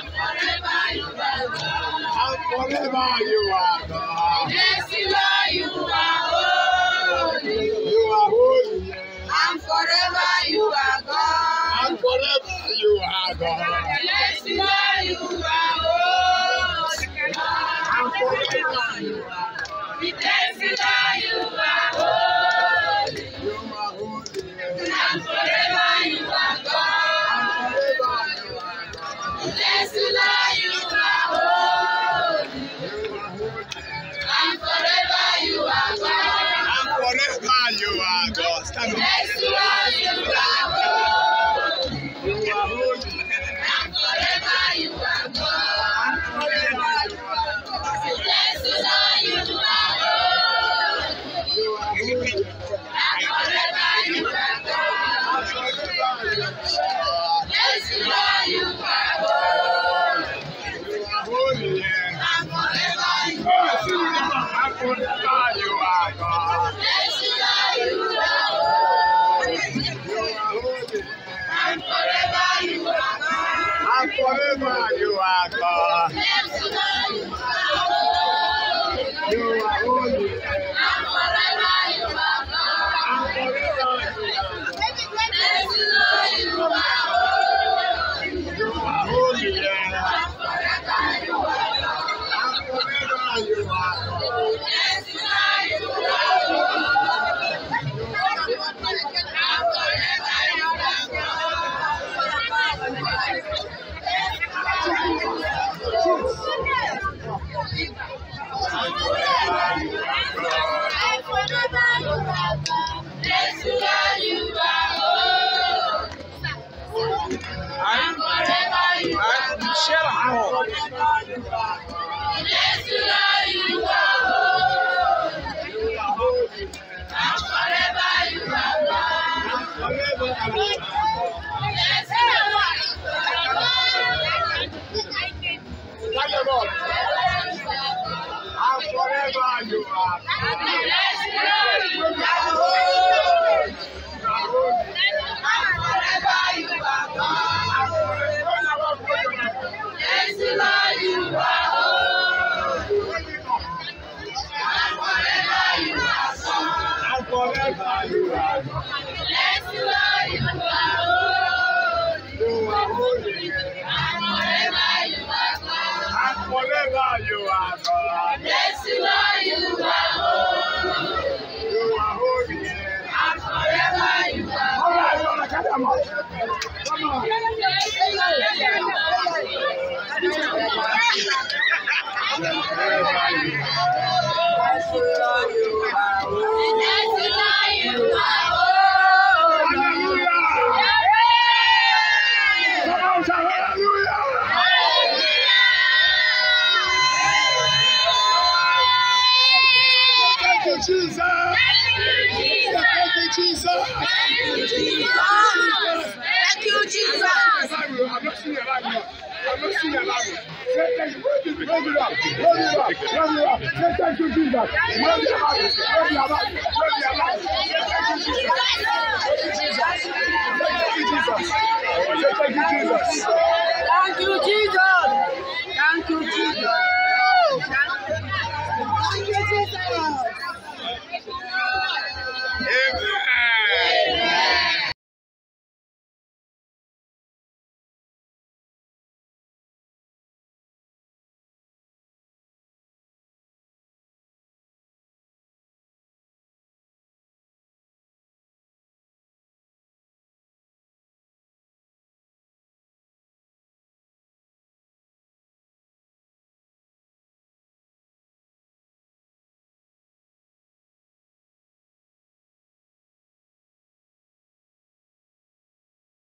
Forever you are God. Yes, Lord, you are holy. You are holy. And forever you are God. And forever you are God. Yes, Lord, you are holy. And forever you are God. Yes, Lord, you are holy. You are holy. And forever you are God. And forever you are God. Yes, Lord, you are holy. You are holy. And forever you are God. And forever you are God. Stand up. Yes, Lord, you are holy. You are holy. And forever you are God. And forever you are God. Yes, Lord, you are holy. You are holy. And forever you are God. And forever you are God. Yes, Lord, you are holy. You are holy. And forever you And forever you are God. Yes, Lord, you are holy. You are holy. And forever you are God. And forever you are God. Yes, Lord, you are holy. You are holy. And forever you are God. And forever you are God. Yes, Lord, you are holy. You are holy. And forever you are God. And forever you are God. Yes, Lord, you are holy. And forever you are Yes, Lord, you are holy. And forever you are Schererville. Yes, Lord, you are holy. You are holy. And forever you are God. Forever you are God. Yes, Lord, you are Thank you, Lord. And forever you are God. Yes, Lord, you are holy. You are holy. And forever you are God. Yes, Lord, you are holy. And forever you are God. And forever you are God. Yes, Lord, you are holy. You are holy. And forever you are God. And forever you are God. Yes, Lord, you are holy. You are holy. And forever you are All right, you want to cut them off. Come on. Jesus! Thank you, Jesus! Thank you, Jesus! I'm not seeing your life now. I'm not seeing your life. Say thank you. Hold it up. Hold it up. Hold it up. Say thank you, Jesus. Hold your life. Hold your life. Hold your life. Say thank you, Jesus. Thank you, Jesus. Thank you, Jesus. Say thank you, Jesus.